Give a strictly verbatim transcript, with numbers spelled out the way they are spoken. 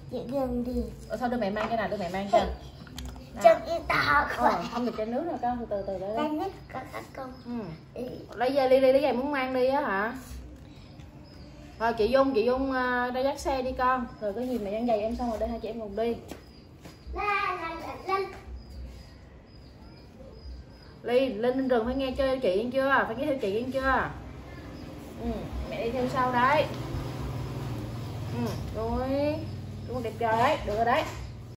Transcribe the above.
chị đừng đi. Ờ, thôi đưa mẹ mang cho nào, đưa mẹ mang cho. Chân đi tao ờ, không được trên nước nè con, từ từ từ để đây nước có các con. Ừ. Lấy dây đi đi, lấy dây muốn mang đi á hả? Rồi chị Dung, chị Dung uh, ra dắt xe đi con. Rồi có gì mẹ dán giày em xong rồi đây hai chị em cùng đi. Ly, lên lên rừng phải nghe chơi chị nghe chưa? Phải nghe theo chị nghe chưa? Ừ, mẹ đi theo sau đấy. Ừ, rồi. Đúng đẹp trời đấy, được rồi đấy.